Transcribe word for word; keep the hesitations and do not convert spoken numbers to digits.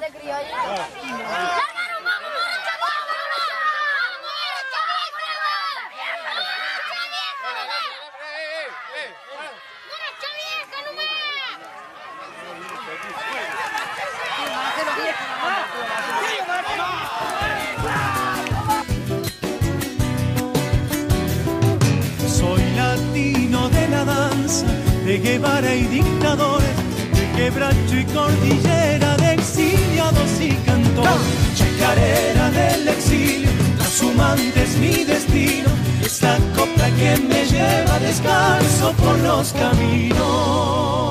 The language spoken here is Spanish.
de criolla. Soy latino de la danza, de Guevara y dictadores, de quebracho y cordillera, de exiliados y cantores. Chacarera del exilio, trashumante es mi destino, y esta copla que me lleva descalzo por los caminos.